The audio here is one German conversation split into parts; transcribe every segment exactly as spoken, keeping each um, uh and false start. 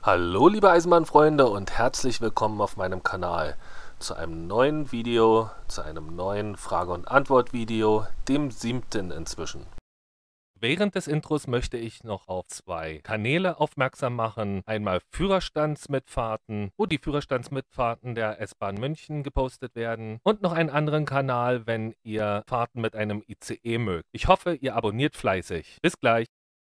Hallo liebe Eisenbahnfreunde und herzlich willkommen auf meinem Kanal zu einem neuen Video, zu einem neuen Frage- und Antwort-Video, dem siebten inzwischen. Während des Intros möchte ich noch auf zwei Kanäle aufmerksam machen. Einmal Führerstandsmitfahrten, wo die Führerstandsmitfahrten der S-Bahn München gepostet werden, und noch einen anderen Kanal, wenn ihr Fahrten mit einem I C E mögt. Ich hoffe, ihr abonniert fleißig. Bis gleich!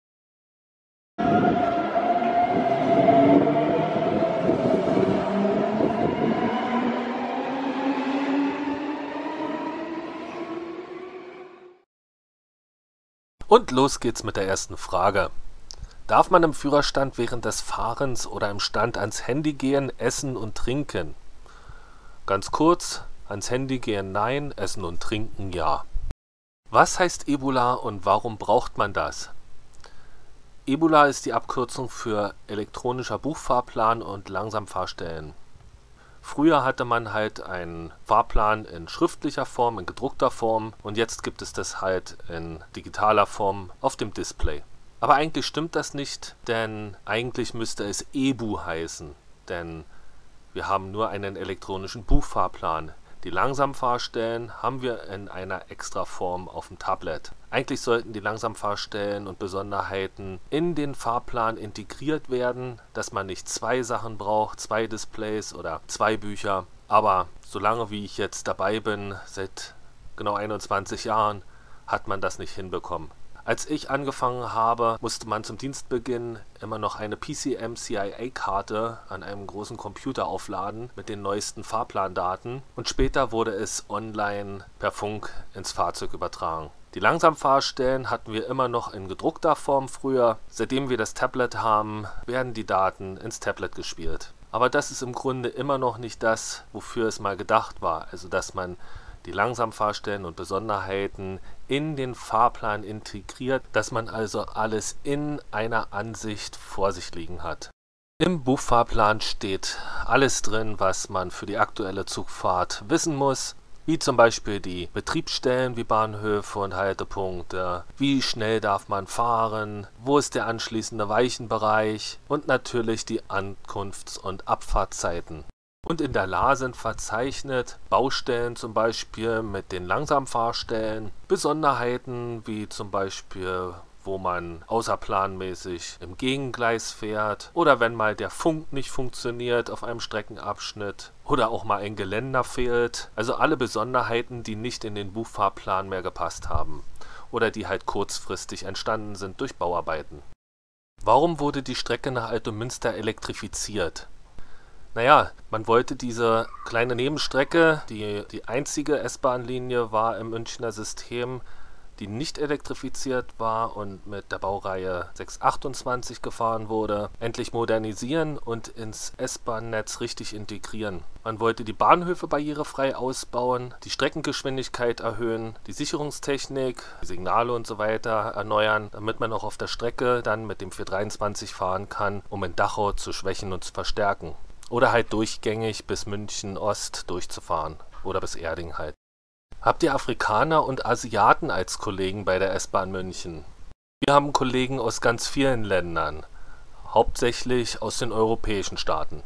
Und los geht's mit der ersten Frage. Darf man im Führerstand während des Fahrens oder im Stand ans Handy gehen, essen und trinken? Ganz kurz, ans Handy gehen nein, essen und trinken ja. Was heißt Ebola und warum braucht man das? Ebola ist die Abkürzung für elektronischer Buchfahrplan und Langsamfahrstellen. Früher hatte man halt einen Fahrplan in schriftlicher Form, in gedruckter Form, und jetzt gibt es das halt in digitaler Form auf dem Display. Aber eigentlich stimmt das nicht, denn eigentlich müsste es E B U heißen, denn wir haben nur einen elektronischen Buchfahrplan. Die Langsamfahrstellen haben wir in einer extra Form auf dem Tablet. Eigentlich sollten die Langsamfahrstellen und Besonderheiten in den Fahrplan integriert werden, dass man nicht zwei Sachen braucht, zwei Displays oder zwei Bücher. Aber solange wie ich jetzt dabei bin, seit genau einundzwanzig Jahren, hat man das nicht hinbekommen. Als ich angefangen habe, musste man zum Dienstbeginn immer noch eine P C M C I A-Karte an einem großen Computer aufladen mit den neuesten Fahrplandaten, und später wurde es online per Funk ins Fahrzeug übertragen. Die Langsamfahrstellen hatten wir immer noch in gedruckter Form früher. Seitdem wir das Tablet haben, werden die Daten ins Tablet gespielt. Aber das ist im Grunde immer noch nicht das, wofür es mal gedacht war, also dass man die Langsamfahrstellen und Besonderheiten in den Fahrplan integriert, dass man also alles in einer Ansicht vor sich liegen hat. Im Buchfahrplan steht alles drin, was man für die aktuelle Zugfahrt wissen muss, wie zum Beispiel die Betriebsstellen wie Bahnhöfe und Haltepunkte, wie schnell darf man fahren, wo ist der anschließende Weichenbereich und natürlich die Ankunfts- und Abfahrtzeiten. Und in der L A sind verzeichnet Baustellen zum Beispiel mit den Langsamfahrstellen, Besonderheiten wie zum Beispiel, wo man außerplanmäßig im Gegengleis fährt oder wenn mal der Funk nicht funktioniert auf einem Streckenabschnitt oder auch mal ein Geländer fehlt. Also alle Besonderheiten, die nicht in den Buchfahrplan mehr gepasst haben oder die halt kurzfristig entstanden sind durch Bauarbeiten. Warum wurde die Strecke nach Altomünster elektrifiziert? Naja, man wollte diese kleine Nebenstrecke, die die einzige S-Bahn-Linie war im Münchner System, die nicht elektrifiziert war und mit der Baureihe sechshundertachtundzwanzig gefahren wurde, endlich modernisieren und ins S-Bahn-Netz richtig integrieren. Man wollte die Bahnhöfe barrierefrei ausbauen, die Streckengeschwindigkeit erhöhen, die Sicherungstechnik, die Signale und so weiter erneuern, damit man auch auf der Strecke dann mit dem vierhundertdreiundzwanzig fahren kann, um in Dachau zu schwächen und zu verstärken. Oder halt durchgängig bis München Ost durchzufahren. Oder bis Erding halt. Habt ihr Afrikaner und Asiaten als Kollegen bei der S-Bahn München? Wir haben Kollegen aus ganz vielen Ländern. Hauptsächlich aus den europäischen Staaten.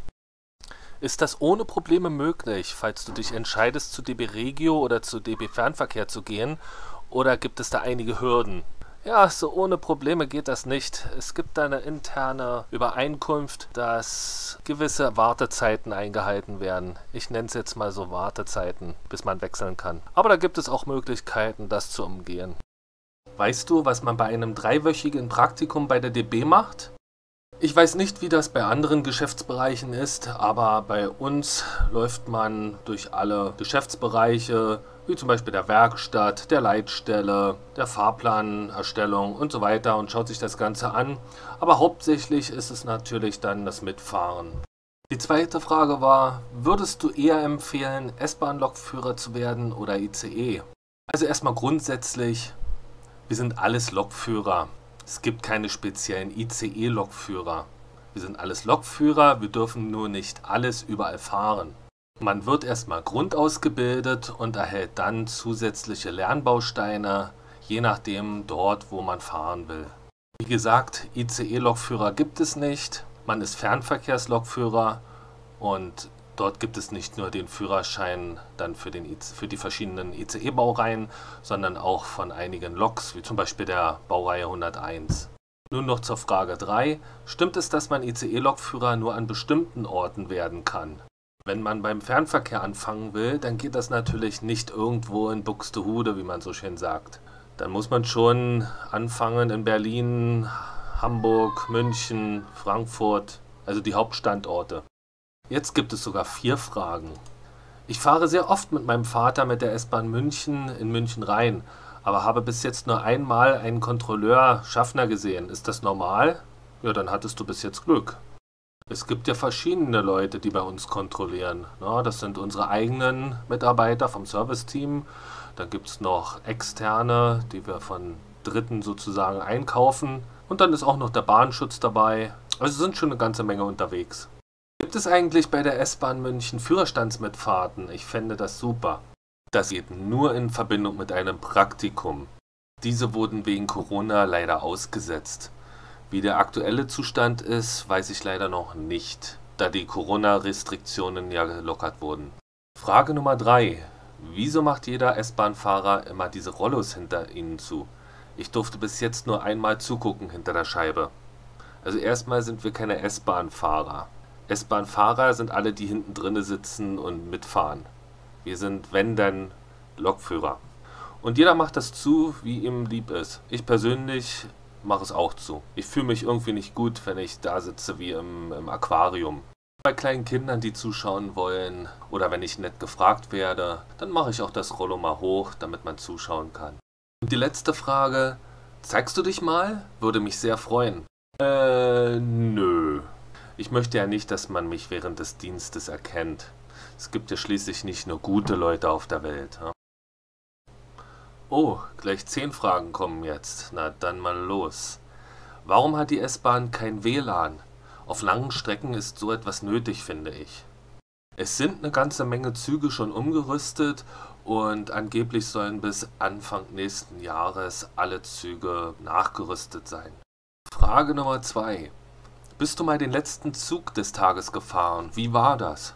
Ist das ohne Probleme möglich, falls du dich entscheidest, zu D B Regio oder zu D B Fernverkehr zu gehen? Oder gibt es da einige Hürden? Ja, so ohne Probleme geht das nicht. Es gibt da eine interne Übereinkunft, dass gewisse Wartezeiten eingehalten werden. Ich nenne es jetzt mal so Wartezeiten, bis man wechseln kann. Aber da gibt es auch Möglichkeiten, das zu umgehen. Weißt du, was man bei einem dreiwöchigen Praktikum bei der D B macht? Ich weiß nicht, wie das bei anderen Geschäftsbereichen ist, aber bei uns läuft man durch alle Geschäftsbereiche, wie zum Beispiel der Werkstatt, der Leitstelle, der Fahrplanerstellung und so weiter, und schaut sich das Ganze an. Aber hauptsächlich ist es natürlich dann das Mitfahren. Die zweite Frage war, würdest du eher empfehlen, S-Bahn-Lokführer zu werden oder I C E? Also erstmal grundsätzlich, wir sind alles Lokführer. Es gibt keine speziellen I C E-Lokführer. Wir sind alles Lokführer, wir dürfen nur nicht alles überall fahren. Man wird erstmal grundausgebildet und erhält dann zusätzliche Lernbausteine, je nachdem dort, wo man fahren will. Wie gesagt, I C E-Lokführer gibt es nicht. Man ist Fernverkehrslokführer und dort gibt es nicht nur den Führerschein dann für, den I C, für die verschiedenen I C E-Baureihen, sondern auch von einigen Loks, wie zum Beispiel der Baureihe hunderteins. Nun noch zur Frage drei. Stimmt es, dass man I C E-Lokführer nur an bestimmten Orten werden kann? Wenn man beim Fernverkehr anfangen will, dann geht das natürlich nicht irgendwo in Buxtehude, wie man so schön sagt. Dann muss man schon anfangen in Berlin, Hamburg, München, Frankfurt, also die Hauptstandorte. Jetzt gibt es sogar vier Fragen. Ich fahre sehr oft mit meinem Vater mit der S-Bahn München in München rein, aber habe bis jetzt nur einmal einen Kontrolleur Schaffner gesehen. Ist das normal? Ja, dann hattest du bis jetzt Glück. Es gibt ja verschiedene Leute, die bei uns kontrollieren. Ja, das sind unsere eigenen Mitarbeiter vom Serviceteam. Dann gibt es noch externe, die wir von Dritten sozusagen einkaufen. Und dann ist auch noch der Bahnschutz dabei. Also sind schon eine ganze Menge unterwegs. Gibt es eigentlich bei der S-Bahn München Führerstandsmitfahrten? Ich fände das super. Das geht nur in Verbindung mit einem Praktikum. Diese wurden wegen Corona leider ausgesetzt. Wie der aktuelle Zustand ist, weiß ich leider noch nicht, da die Corona-Restriktionen ja gelockert wurden. Frage Nummer drei. Wieso macht jeder S-Bahn-Fahrer immer diese Rollos hinter ihnen zu? Ich durfte bis jetzt nur einmal zugucken hinter der Scheibe. Also erstmal sind wir keine S-Bahn-Fahrer. S-Bahn-Fahrer sind alle, die hinten drinne sitzen und mitfahren. Wir sind, wenn denn, Lokführer. Und jeder macht das zu, wie ihm lieb ist. Ich persönlich mache es auch zu. Ich fühle mich irgendwie nicht gut, wenn ich da sitze wie im, im Aquarium. Bei kleinen Kindern, die zuschauen wollen, oder wenn ich nett gefragt werde, dann mache ich auch das Rollo mal hoch, damit man zuschauen kann. Und die letzte Frage, zeigst du dich mal? Würde mich sehr freuen. Äh, nö. Ich möchte ja nicht, dass man mich während des Dienstes erkennt. Es gibt ja schließlich nicht nur gute Leute auf der Welt. Ja? Oh, gleich zehn Fragen kommen jetzt. Na, dann mal los. Warum hat die S-Bahn kein W L A N? Auf langen Strecken ist so etwas nötig, finde ich. Es sind eine ganze Menge Züge schon umgerüstet und angeblich sollen bis Anfang nächsten Jahres alle Züge nachgerüstet sein. Frage Nummer zwei. Bist du mal den letzten Zug des Tages gefahren? Wie war das?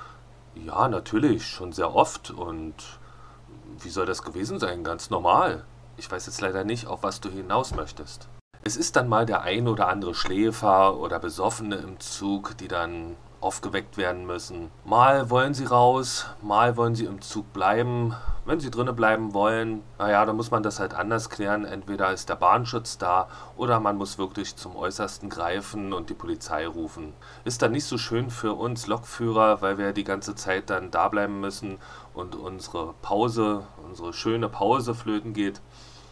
Ja, natürlich, schon sehr oft. Und wie soll das gewesen sein? Ganz normal. Ich weiß jetzt leider nicht, auf was du hinaus möchtest. Es ist dann mal der ein oder andere Schläfer oder Besoffene im Zug, die dann aufgeweckt werden müssen. Mal wollen sie raus, mal wollen sie im Zug bleiben. Wenn sie drinnen bleiben wollen, naja, dann muss man das halt anders klären. Entweder ist der Bahnschutz da oder man muss wirklich zum Äußersten greifen und die Polizei rufen. Ist dann nicht so schön für uns Lokführer, weil wir die ganze Zeit dann da bleiben müssen und unsere Pause, unsere schöne Pause flöten geht.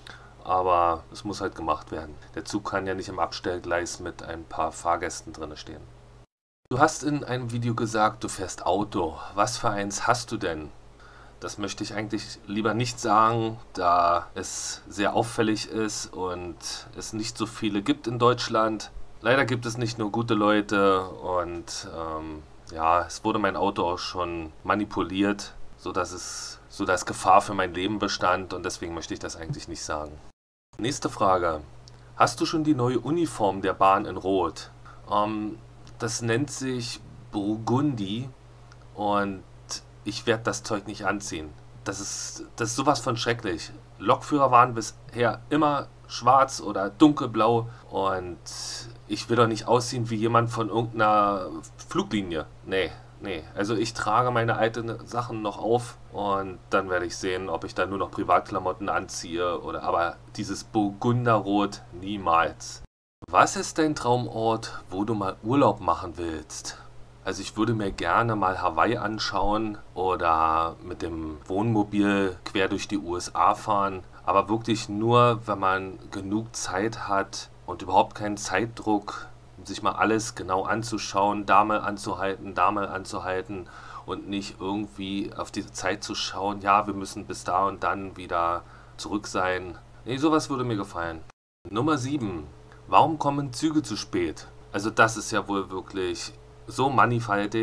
Aber es muss halt gemacht werden. Der Zug kann ja nicht im Abstellgleis mit ein paar Fahrgästen drin stehen. Du hast in einem Video gesagt, du fährst Auto. Was für eins hast du denn? Das möchte ich eigentlich lieber nicht sagen, da es sehr auffällig ist und es nicht so viele gibt in Deutschland. Leider gibt es nicht nur gute Leute und ähm, ja, es wurde mein Auto auch schon manipuliert, sodass es, sodass Gefahr für mein Leben bestand und deswegen möchte ich das eigentlich nicht sagen. Nächste Frage. Hast du schon die neue Uniform der Bahn in Rot? Ähm, das nennt sich Burgundi und ich werde das Zeug nicht anziehen. Das ist, das ist sowas von schrecklich. Lokführer waren bisher immer schwarz oder dunkelblau und ich will doch nicht aussehen wie jemand von irgendeiner Fluglinie. Nee, nee. Also ich trage meine alten Sachen noch auf und dann werde ich sehen, ob ich da nur noch Privatklamotten anziehe oder aber dieses Burgunderrot niemals. Was ist dein Traumort, wo du mal Urlaub machen willst? Also ich würde mir gerne mal Hawaii anschauen oder mit dem Wohnmobil quer durch die U S A fahren. Aber wirklich nur, wenn man genug Zeit hat und überhaupt keinen Zeitdruck, um sich mal alles genau anzuschauen, da mal anzuhalten, da mal anzuhalten und nicht irgendwie auf die Zeit zu schauen, ja, wir müssen bis da und dann wieder zurück sein. Nee, sowas würde mir gefallen. Nummer sieben. Warum kommen Züge zu spät? Also das ist ja wohl wirklich so mannigfaltig.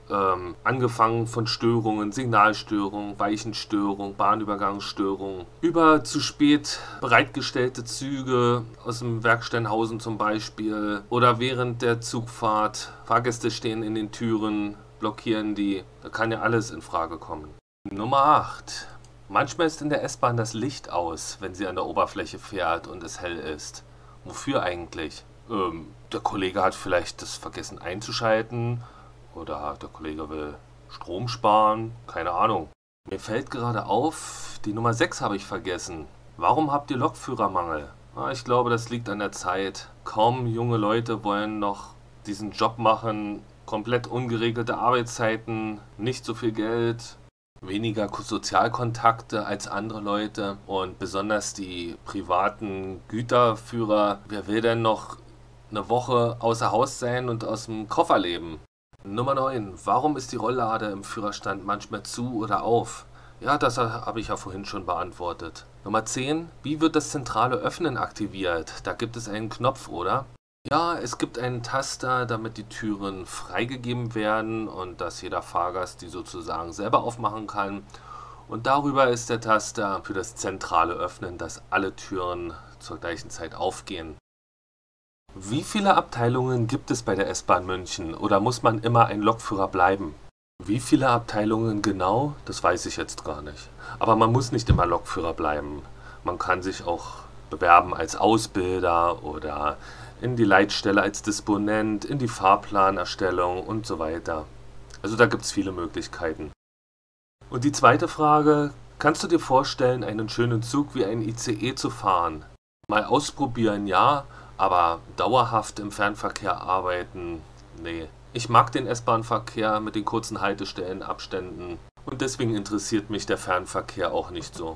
ähm, angefangen von Störungen, Signalstörungen, Weichenstörungen, Bahnübergangsstörungen, über zu spät bereitgestellte Züge aus dem Werk Steinhausen zum Beispiel oder während der Zugfahrt, Fahrgäste stehen in den Türen, blockieren die, da kann ja alles in Frage kommen. Nummer acht. Manchmal ist in der S-Bahn das Licht aus, wenn sie an der Oberfläche fährt und es hell ist. Wofür eigentlich? Ähm, der Kollege hat vielleicht das vergessen einzuschalten oder der Kollege will Strom sparen, keine Ahnung. Mir fällt gerade auf, die Nummer sechs habe ich vergessen. Warum habt ihr Lokführermangel? Ah, ich glaube, das liegt an der Zeit. Kaum junge Leute wollen noch diesen Job machen, komplett ungeregelte Arbeitszeiten, nicht so viel Geld, weniger Sozialkontakte als andere Leute und besonders die privaten Güterführer. Wer will denn noch eine Woche außer Haus sein und aus dem Koffer leben? Nummer neun. Warum ist die Rolllade im Führerstand manchmal zu oder auf? Ja, das habe ich ja vorhin schon beantwortet. Nummer zehn. Wie wird das zentrale Öffnen aktiviert? Da gibt es einen Knopf, oder? Ja, es gibt einen Taster, damit die Türen freigegeben werden und dass jeder Fahrgast die sozusagen selber aufmachen kann. Und darüber ist der Taster für das zentrale Öffnen, dass alle Türen zur gleichen Zeit aufgehen. Wie viele Abteilungen gibt es bei der S-Bahn München oder muss man immer ein Lokführer bleiben? Wie viele Abteilungen genau, das weiß ich jetzt gar nicht. Aber man muss nicht immer Lokführer bleiben. Man kann sich auch bewerben als Ausbilder oder in die Leitstelle als Disponent, in die Fahrplanerstellung und so weiter. Also da gibt es viele Möglichkeiten. Und die zweite Frage, kannst du dir vorstellen, einen schönen Zug wie ein I C E zu fahren? Mal ausprobieren, ja, aber dauerhaft im Fernverkehr arbeiten, nee. Ich mag den S-Bahn-Verkehr mit den kurzen Haltestellenabständen und deswegen interessiert mich der Fernverkehr auch nicht so.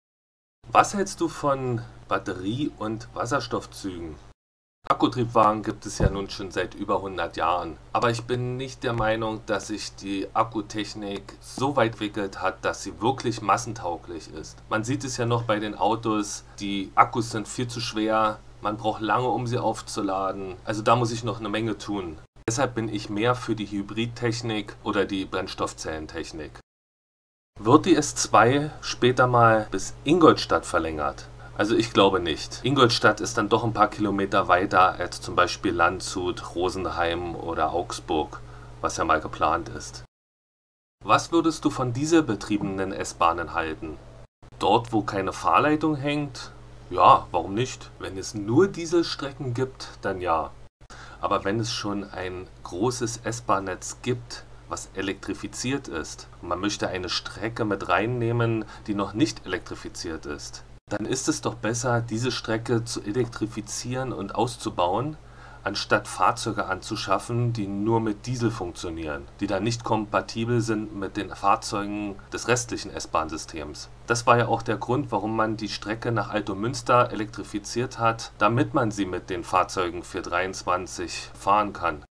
Was hältst du von Batterie- und Wasserstoffzügen? Akkutriebwagen gibt es ja nun schon seit über hundert Jahren, aber ich bin nicht der Meinung, dass sich die Akkutechnik so weit entwickelt hat, dass sie wirklich massentauglich ist. Man sieht es ja noch bei den Autos, die Akkus sind viel zu schwer, man braucht lange, um sie aufzuladen, also da muss ich noch eine Menge tun. Deshalb bin ich mehr für die Hybridtechnik oder die Brennstoffzellentechnik. Wird die S zwei später mal bis Ingolstadt verlängert? Also ich glaube nicht. Ingolstadt ist dann doch ein paar Kilometer weiter als zum Beispiel Landshut, Rosenheim oder Augsburg, was ja mal geplant ist. Was würdest du von dieselbetriebenen S-Bahnen halten? Dort, wo keine Fahrleitung hängt? Ja, warum nicht? Wenn es nur Dieselstrecken gibt, dann ja. Aber wenn es schon ein großes S-Bahn-Netz gibt, was elektrifiziert ist, und man möchte eine Strecke mit reinnehmen, die noch nicht elektrifiziert ist, dann ist es doch besser, diese Strecke zu elektrifizieren und auszubauen, anstatt Fahrzeuge anzuschaffen, die nur mit Diesel funktionieren, die dann nicht kompatibel sind mit den Fahrzeugen des restlichen S-Bahn-Systems. Das war ja auch der Grund, warum man die Strecke nach Altomünster elektrifiziert hat, damit man sie mit den Fahrzeugen vier dreiundzwanzig fahren kann.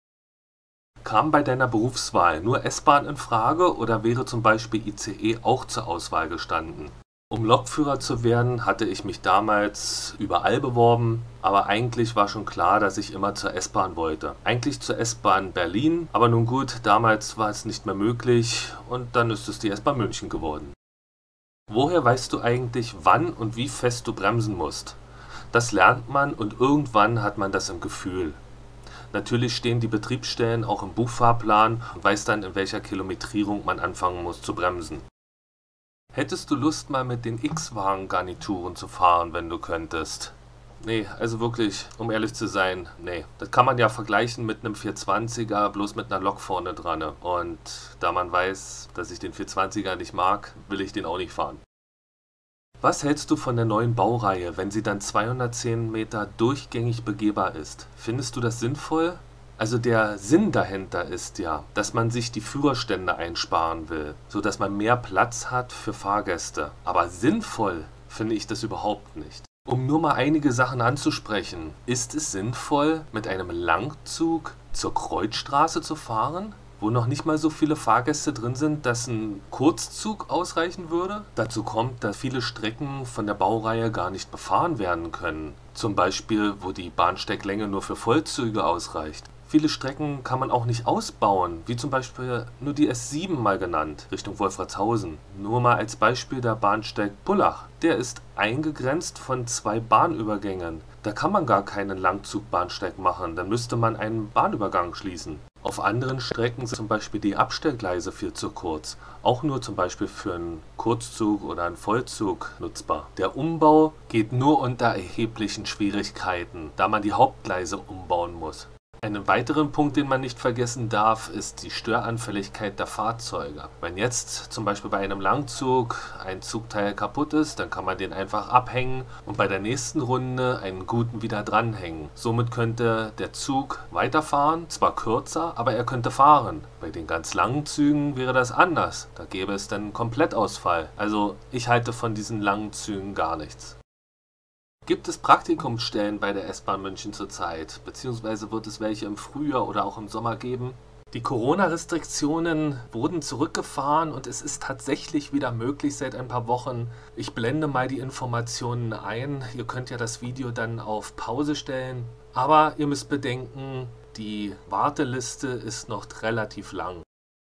Kam bei deiner Berufswahl nur S-Bahn in Frage oder wäre zum Beispiel I C E auch zur Auswahl gestanden? Um Lokführer zu werden, hatte ich mich damals überall beworben, aber eigentlich war schon klar, dass ich immer zur S-Bahn wollte. Eigentlich zur S-Bahn Berlin, aber nun gut, damals war es nicht mehr möglich und dann ist es die S-Bahn München geworden. Woher weißt du eigentlich, wann und wie fest du bremsen musst? Das lernt man und irgendwann hat man das im Gefühl. Natürlich stehen die Betriebsstellen auch im Buchfahrplan und weiß dann, in welcher Kilometrierung man anfangen muss zu bremsen. Hättest du Lust, mal mit den X-Wagen-Garnituren zu fahren, wenn du könntest? Nee, also wirklich, um ehrlich zu sein, nee. Das kann man ja vergleichen mit einem vierhundertzwanziger, bloß mit einer Lok vorne dran. Und da man weiß, dass ich den vierhundertzwanziger nicht mag, will ich den auch nicht fahren. Was hältst du von der neuen Baureihe, wenn sie dann zweihundertzehn Meter durchgängig begehbar ist? Findest du das sinnvoll? Also der Sinn dahinter ist ja, dass man sich die Führerstände einsparen will, sodass man mehr Platz hat für Fahrgäste. Aber sinnvoll finde ich das überhaupt nicht. Um nur mal einige Sachen anzusprechen, ist es sinnvoll, mit einem Langzug zur Kreuzstraße zu fahren, wo noch nicht mal so viele Fahrgäste drin sind, dass ein Kurzzug ausreichen würde? Dazu kommt, dass viele Strecken von der Baureihe gar nicht befahren werden können. Zum Beispiel, wo die Bahnsteiglänge nur für Vollzüge ausreicht. Viele Strecken kann man auch nicht ausbauen, wie zum Beispiel nur die S sieben mal genannt, Richtung Wolfratshausen. Nur mal als Beispiel der Bahnsteig Pullach. Der ist eingegrenzt von zwei Bahnübergängen. Da kann man gar keinen Langzugbahnsteig machen, dann müsste man einen Bahnübergang schließen. Auf anderen Strecken sind zum Beispiel die Abstellgleise viel zu kurz, auch nur zum Beispiel für einen Kurzzug oder einen Vollzug nutzbar. Der Umbau geht nur unter erheblichen Schwierigkeiten, da man die Hauptgleise umbauen muss. Einen weiteren Punkt, den man nicht vergessen darf, ist die Störanfälligkeit der Fahrzeuge. Wenn jetzt zum Beispiel bei einem Langzug ein Zugteil kaputt ist, dann kann man den einfach abhängen und bei der nächsten Runde einen guten wieder dranhängen. Somit könnte der Zug weiterfahren, zwar kürzer, aber er könnte fahren. Bei den ganz langen Zügen wäre das anders. Da gäbe es dann einen Komplettausfall. Also ich halte von diesen langen Zügen gar nichts. Gibt es Praktikumsstellen bei der S-Bahn München zurzeit, beziehungsweise wird es welche im Frühjahr oder auch im Sommer geben? Die Corona-Restriktionen wurden zurückgefahren und es ist tatsächlich wieder möglich seit ein paar Wochen. Ich blende mal die Informationen ein. Ihr könnt ja das Video dann auf Pause stellen. Aber ihr müsst bedenken, die Warteliste ist noch relativ lang.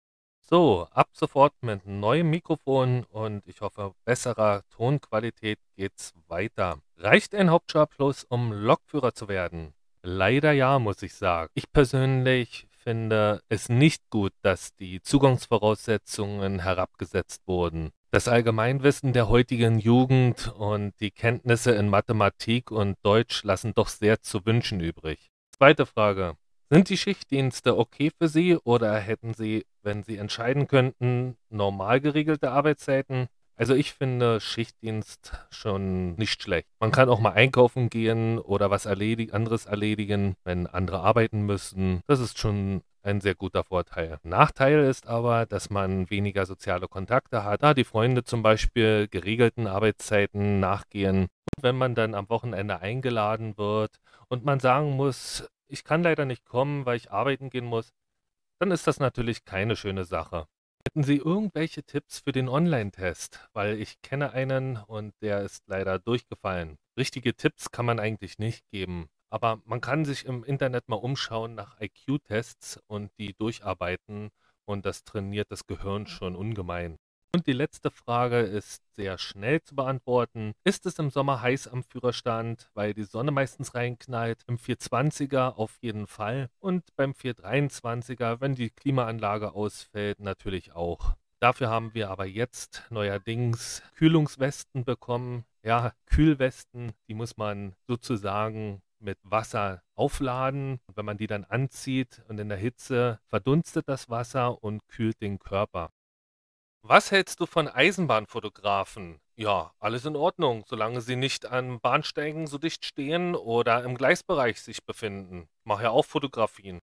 So, ab sofort mit neuem Mikrofon und ich hoffe besserer Tonqualität geht's weiter. Reicht ein Hauptschulabschluss, um Lokführer zu werden? Leider ja, muss ich sagen. Ich persönlich finde es nicht gut, dass die Zugangsvoraussetzungen herabgesetzt wurden. Das Allgemeinwissen der heutigen Jugend und die Kenntnisse in Mathematik und Deutsch lassen doch sehr zu wünschen übrig. Zweite Frage. Sind die Schichtdienste okay für Sie oder hätten Sie, wenn Sie entscheiden könnten, normal geregelte Arbeitszeiten? Also ich finde Schichtdienst schon nicht schlecht. Man kann auch mal einkaufen gehen oder was erledi- anderes erledigen, wenn andere arbeiten müssen. Das ist schon ein sehr guter Vorteil. Nachteil ist aber, dass man weniger soziale Kontakte hat, da die Freunde zum Beispiel geregelten Arbeitszeiten nachgehen. Und wenn man dann am Wochenende eingeladen wird und man sagen muss, ich kann leider nicht kommen, weil ich arbeiten gehen muss, dann ist das natürlich keine schöne Sache. Hätten Sie irgendwelche Tipps für den Online-Test? Weil ich kenne einen und der ist leider durchgefallen. Richtige Tipps kann man eigentlich nicht geben, aber man kann sich im Internet mal umschauen nach I Q-Tests und die durcharbeiten und das trainiert das Gehirn schon ungemein. Und die letzte Frage ist sehr schnell zu beantworten. Ist es im Sommer heiß am Führerstand, weil die Sonne meistens reinknallt? Im vierhundertzwanziger auf jeden Fall und beim vierhundertdreiundzwanziger, wenn die Klimaanlage ausfällt, natürlich auch. Dafür haben wir aber jetzt neuerdings Kühlungswesten bekommen. Ja, Kühlwesten, die muss man sozusagen mit Wasser aufladen. Und wenn man die dann anzieht und in der Hitze verdunstet das Wasser und kühlt den Körper. Was hältst du von Eisenbahnfotografen? Ja, alles in Ordnung, solange sie nicht an Bahnsteigen so dicht stehen oder im Gleisbereich sich befinden. Ich mache ja auch Fotografien.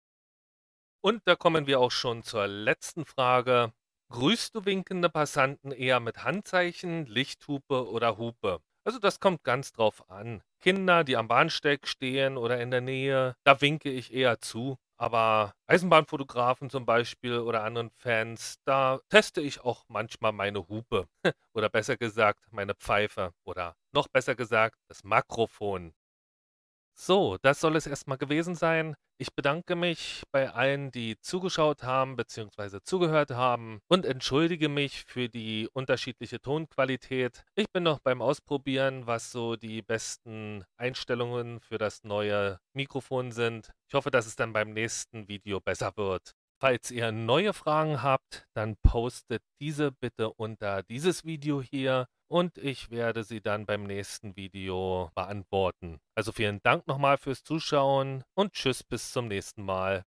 Und da kommen wir auch schon zur letzten Frage. Grüßt du winkende Passanten eher mit Handzeichen, Lichthupe oder Hupe? Also das kommt ganz drauf an. Kinder, die am Bahnsteig stehen oder in der Nähe, da winke ich eher zu. Aber Eisenbahnfotografen zum Beispiel oder anderen Fans, da teste ich auch manchmal meine Hupe. Oder besser gesagt, meine Pfeife. Oder noch besser gesagt, das Makrofon. So, das soll es erstmal gewesen sein. Ich bedanke mich bei allen, die zugeschaut haben bzw. zugehört haben und entschuldige mich für die unterschiedliche Tonqualität. Ich bin noch beim Ausprobieren, was so die besten Einstellungen für das neue Mikrofon sind. Ich hoffe, dass es dann beim nächsten Video besser wird. Falls ihr neue Fragen habt, dann postet diese bitte unter dieses Video hier und ich werde sie dann beim nächsten Video beantworten. Also vielen Dank nochmal fürs Zuschauen und tschüss bis zum nächsten Mal.